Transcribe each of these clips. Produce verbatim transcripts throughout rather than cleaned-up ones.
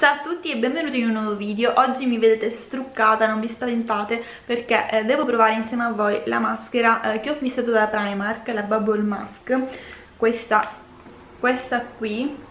Ciao a tutti e benvenuti in un nuovo video. Oggi mi vedete struccata, non vi spaventate, perché eh, devo provare insieme a voi la maschera eh, che ho acquistato da Primark, la Bubble Mask. Questa, questa qui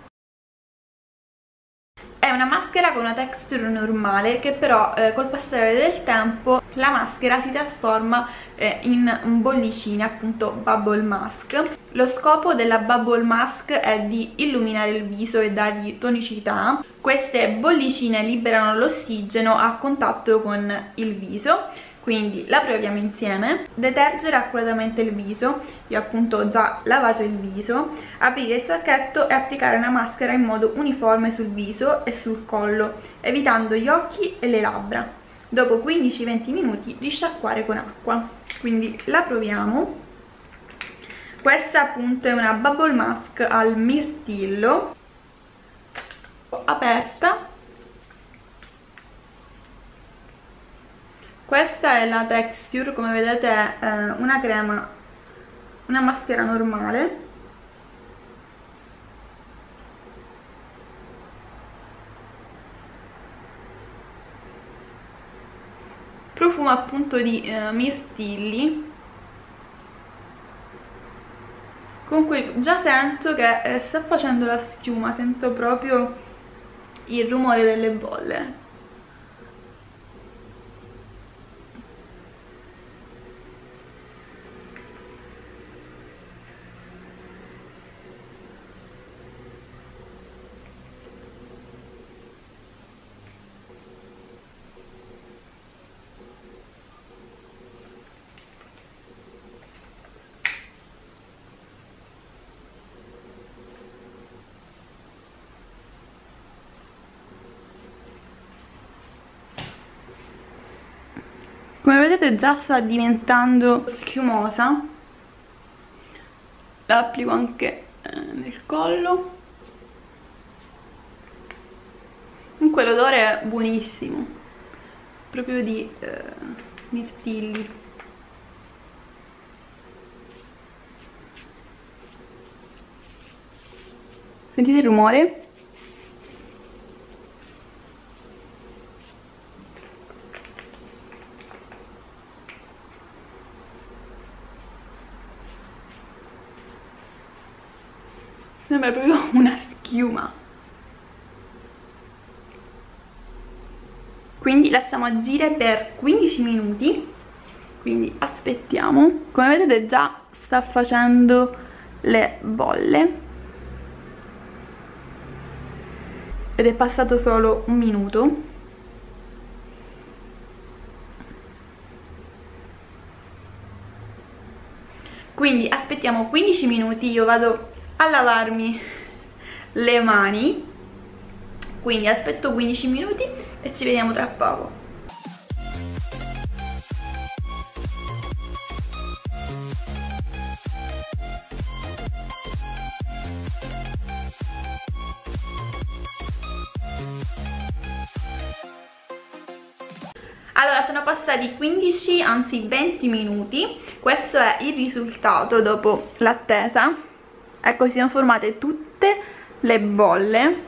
è una maschera con una texture normale che però eh, col passare del tempo la maschera si trasforma eh, in bollicine, appunto Bubble Mask. Lo scopo della Bubble Mask è di illuminare il viso e dargli tonicità. Queste bollicine liberano l'ossigeno a contatto con il viso, quindi la proviamo insieme. Detergere accuratamente il viso, io appunto ho già lavato il viso, aprire il sacchetto e applicare una maschera in modo uniforme sul viso e sul collo, evitando gli occhi e le labbra. Dopo quindici venti minuti risciacquare con acqua. Quindi la proviamo. Questa appunto è una Bubble Mask al mirtillo, aperta. Questa è la texture, come vedete è eh, una crema, una maschera normale. Profuma appunto di eh, mirtilli. Comunque già sento che eh, sta facendo la schiuma, sento proprio il rumore delle bolle. Come vedete già sta diventando schiumosa. La applico anche eh, nel collo. Comunque l'odore è buonissimo, proprio di eh, mirtilli. Sentite il rumore? Sembra proprio una schiuma. Quindi lasciamo agire per quindici minuti. Quindi aspettiamo. Come vedete già sta facendo le bolle. Ed è passato solo un minuto. Quindi aspettiamo quindici minuti. Io vado a lavarmi le mani, quindi aspetto quindici minuti e ci vediamo tra poco. Allora, sono passati quindici, anzi venti minuti. Questo è il risultato dopo l'attesa. Ecco, si sono formate tutte le bolle,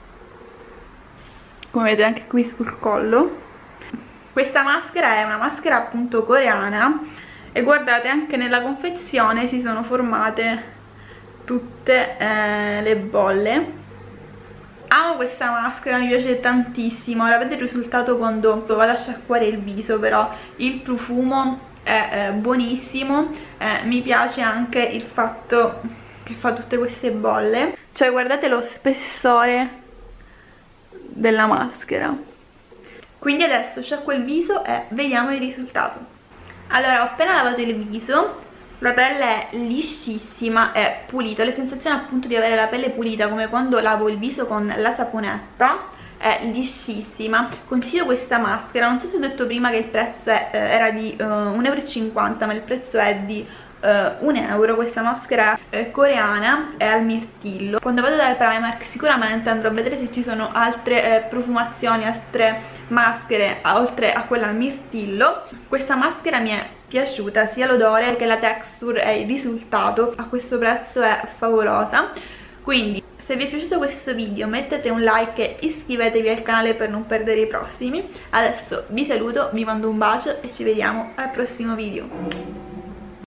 come vedete anche qui sul collo. Questa maschera è una maschera appunto coreana e guardate, anche nella confezione si sono formate tutte eh, le bolle. Amo questa maschera, mi piace tantissimo. Ora vedete il risultato quando vado a sciacquare il viso, però il profumo è eh, buonissimo. Eh, mi piace anche il fatto che fa tutte queste bolle, cioè guardate lo spessore della maschera. Quindi adesso sciacquo il viso e vediamo il risultato. Allora, ho appena lavato il viso, la pelle è liscissima e pulita, ho la sensazione appunto di avere la pelle pulita come quando lavo il viso con la saponetta, è liscissima. Consiglio questa maschera, non so se ho detto prima che il prezzo è, eh, era di uh, un euro e cinquanta, ma il prezzo è di Uh, un euro. Questa maschera uh, coreana è al mirtillo. Quando vado dal Primark sicuramente andrò a vedere se ci sono altre uh, profumazioni, altre maschere oltre a quella al mirtillo. Questa maschera mi è piaciuta, sia l'odore che la texture e il risultato a questo prezzo è favolosa. Quindi se Se vi è piaciuto questo video mettete un like e iscrivetevi al canale per non perdere i prossimi. Adesso vi saluto, vi mando un bacio e ci vediamo al prossimo video.